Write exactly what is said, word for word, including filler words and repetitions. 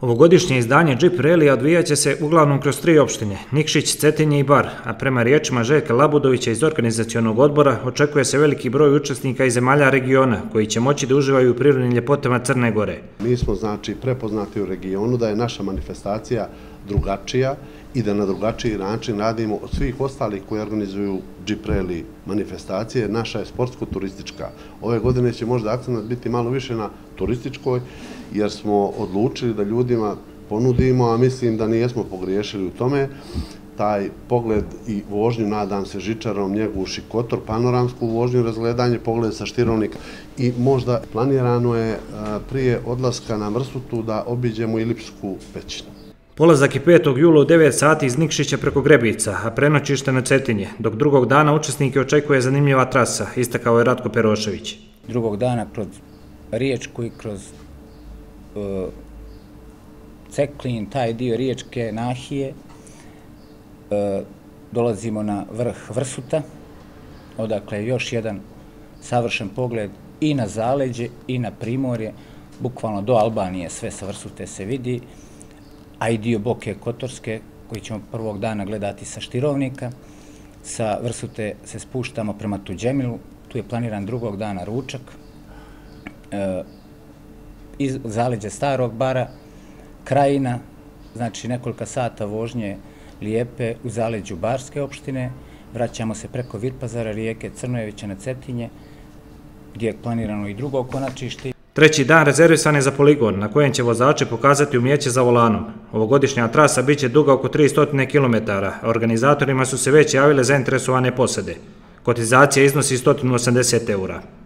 Ovogodišnje izdanje Jeep Rallyja odvijat će se uglavnom kroz tri opštine, Nikšić, Cetinje i Bar, a prema riječima Željka Labudovića iz organizacionog odbora očekuje se veliki broj učesnika iz zemalja regiona koji će moći da uživaju u prirodnim ljepotama Crne Gore. Mi smo znači prepoznati u regionu da je naša manifestacija drugačija i da na drugačiji način radimo od svih ostalih koji organizuju Jeep Rally manifestacije. Naša je sportsko-turistička. Ove godine će možda akcent biti malo više na turističkoj, jer smo odlučili da ljudima ponudimo, a mislim da nijesmo pogriješili u tome, taj pogled i vožnju, nadam se, žičarom, Njeguš i Kotor, panoramsku vožnju, razgledanje, pogled sa Štirovnika. I možda planirano je prije odlaska na Vrsutu da obiđemo i Lipsku pećinu. Polazak je petog jula u devet sati iz Nikšića preko Grebica, a prenoćište na Cetinje, dok drugog dana učesnike očekuje zanimljiva trasa, istakao je Ratko Perošević. Drugog dana kroz Riječku i kroz uh, Ceklin, taj dio Riječke nahije, uh, dolazimo na vrh Vrsuta, odakle još jedan savršen pogled i na zaleđe i na primorje, bukvalno do Albanije sve sa Vrsute se vidi, a i dio Boke Kotorske koji ćemo prvog dana gledati sa Štirovnika. Sa Vrsute se spuštamo prema Tuđemilu, tu je planiran drugog dana ručak. E, iz zaleđe Starog Bara, Krajina, znači nekoliko sata vožnje lijepe u zaleđu Barske opštine. Vraćamo se preko Virpazara, rijeke Crnojevića na Cetinje, gdje je planirano i drugo konačište. Treći dan rezervisan je za poligon, na kojem će vozači pokazati umijeće za volanom. Ovogodišnja trasa bit će duga oko tristo kilometara, a organizatorima su se već javile zainteresovane posade. Kotizacija iznosi sto osamdeset eura.